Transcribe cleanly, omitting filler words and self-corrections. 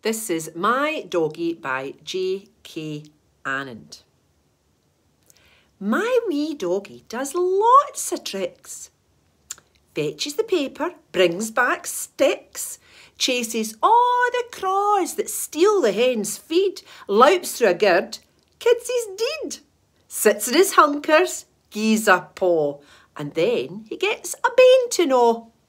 This is My Doggie by JK Annand. My wee doggie does lots of tricks. Fetches the paper, brings back sticks, chases all the craws that steal the hen's feed, loups through a gird, kids his deed, sits in his hunkers, gies a paw, and then he gets a bane to gnaw.